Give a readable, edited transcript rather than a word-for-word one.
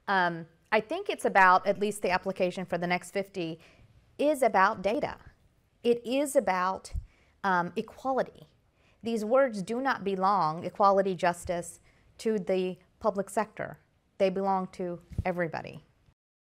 I think it's about, at least the application for the next 50, is about data. It is about equality. These words do not belong, equality, justice, to the public sector. They belong to everybody.